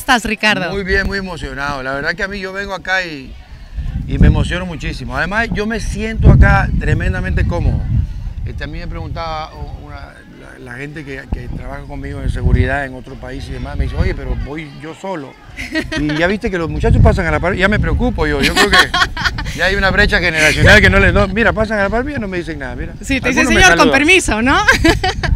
estás, Ricardo? Muy bien, muy emocionado. La verdad que a mí yo vengo acá y me emociono muchísimo. Además, yo me siento acá tremendamente cómodo. A mí me preguntaba la gente que trabaja conmigo en seguridad en otro país y demás, me dice, oye, pero voy yo solo. Y ya viste que los muchachos pasan a la par, ya me preocupo yo creo que ya hay una brecha generacional que no les... No, mira, pasan a la par y no me dicen nada, mira. Sí, te dicen, señor, con permiso, ¿no?